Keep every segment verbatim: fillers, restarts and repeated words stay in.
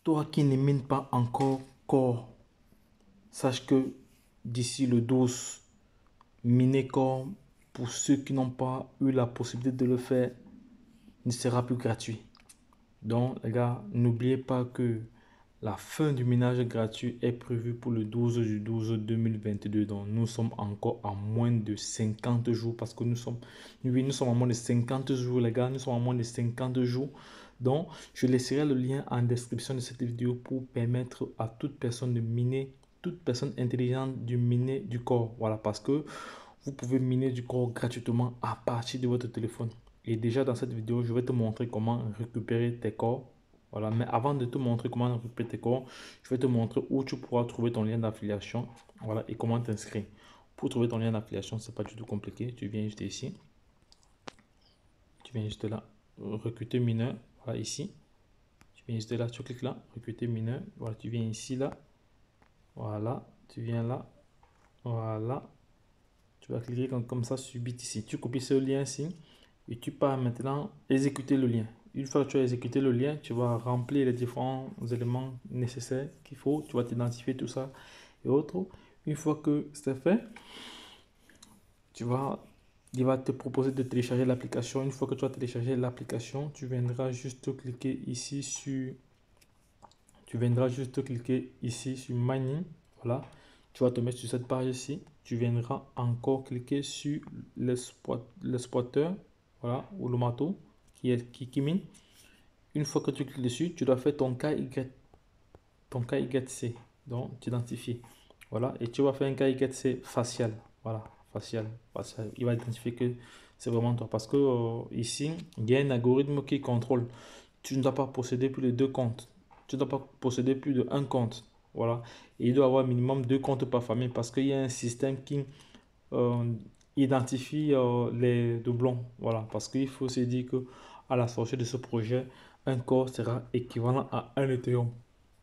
Toi qui ne mines pas encore Core, sache que d'ici le douze, miner Core, pour ceux qui n'ont pas eu la possibilité de le faire, ne sera plus gratuit. Donc les gars, n'oubliez pas que la fin du minage gratuit est prévue pour le douze du douze deux mille vingt-deux. Donc nous sommes encore à moins de cinquante jours parce que nous sommes, oui, nous sommes à moins de cinquante jours les gars, nous sommes à moins de cinquante jours. Donc je laisserai le lien en description de cette vidéo pour permettre à toute personne de miner, toute personne intelligente de miner du Core. Voilà, parce que vous pouvez miner du Core gratuitement à partir de votre téléphone. Et déjà dans cette vidéo, je vais te montrer comment récupérer tes Cores. Voilà, mais avant de te montrer comment récupérer tes Cores, je vais te montrer où tu pourras trouver ton lien d'affiliation. Voilà, et comment t'inscrire. Pour trouver ton lien d'affiliation, c'est pas du tout compliqué. Tu viens juste ici. Tu viens juste là. Recruter mineur. Voilà, ici. Tu viens juste là, tu cliques là. Recruter mineur. Voilà, tu viens ici, là. Voilà, tu viens là. Voilà. Tu vas cliquer comme, comme ça, subit ici. Tu copies ce lien ici. Et tu pars maintenant exécuter le lien. Une fois que tu as exécuté le lien, tu vas remplir les différents éléments nécessaires qu'il faut. Tu vas t'identifier tout ça et autres. Une fois que c'est fait, tu vas, il va te proposer de télécharger l'application. Une fois que tu as téléchargé l'application, tu viendras juste cliquer ici sur, tu viendras juste cliquer ici sur Mining. Voilà. Tu vas te mettre sur cette page ici. Tu viendras encore cliquer sur l'exploiteur. Voilà, ou le marteau qui, est, qui, qui mine. Une fois que tu cliques dessus, tu dois faire ton K Y, ton K Y C, donc t'identifier. Voilà, et tu vas faire un K Y C facial. Voilà, facial, facial. Il va identifier que c'est vraiment toi. Parce que euh, ici, il y a un algorithme qui contrôle. Tu ne dois pas posséder plus de deux comptes. Tu ne dois pas posséder plus de un compte. Voilà, et il doit avoir minimum deux comptes par famille parce qu'il y a un système qui euh, identifie euh, les doublons. Voilà, parce qu'il faut se dire que à la sortie de ce projet, un Core sera équivalent à un Ethereum.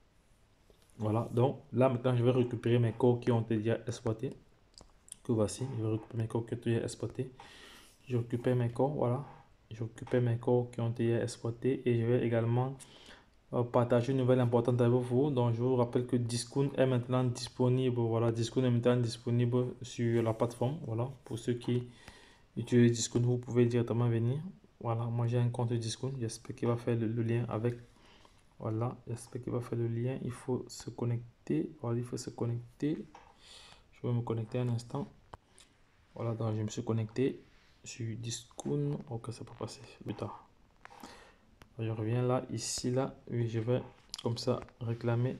Voilà, donc là maintenant je vais récupérer mes Cores qui ont été déjà exploités. Que voici, je vais récupérer mes Cores qui ont été exploités. Je récupère mes Cores, voilà. Je récupère mes Cores qui ont été exploités et je vais également euh, partager une nouvelle importante avec vous. Donc je vous rappelle que Discoun est maintenant disponible. Voilà, Discoun est maintenant disponible sur la plateforme. Voilà, pour ceux qui utilisez Discoun, vous pouvez directement venir. Voilà, moi j'ai un compte Discoun. J'espère qu'il va faire le, le lien avec. Voilà, j'espère qu'il va faire le lien. Il faut se connecter. Voilà, il faut se connecter. Je vais me connecter un instant. Voilà, donc je me suis connecté sur Discoun. Ok, ça peut passer plus tard. Je reviens là, ici, là. Oui, je vais comme ça réclamer.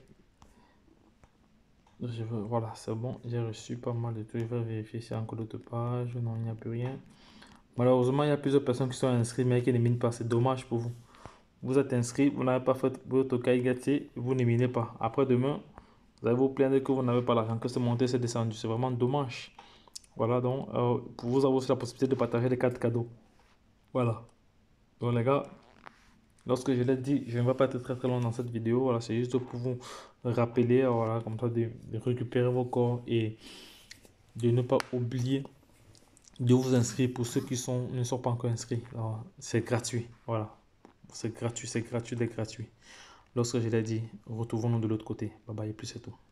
Je veux, voilà, c'est bon. J'ai reçu pas mal de trucs. Je vais vérifier si y a encore d'autres pages. Non, il n'y a plus rien. Malheureusement, il y a plusieurs personnes qui sont inscrites mais qui ne minent pas. C'est dommage pour vous. Vous êtes inscrit, vous n'avez pas fait votre K Y C, vous ne minez pas. Après demain, vous allez vous plaindre que vous n'avez pas l'argent, que c'est monté, c'est descendu. C'est vraiment dommage. Voilà, donc, euh, pour vous avoir aussi la possibilité de partager les cartes cadeaux. Voilà. Donc les gars, lorsque je l'ai dit, je ne vais pas être très très long dans cette vidéo. Voilà, c'est juste pour vous rappeler, voilà, comme ça, de, de récupérer vos corps et de ne pas oublier de vous inscrire pour ceux qui sont, ne sont pas encore inscrits. C'est gratuit. Voilà. C'est gratuit, c'est gratuit, c'est gratuit. Lorsque je l'ai dit, retrouvons-nous de l'autre côté. Bye bye, et puis c'est tout.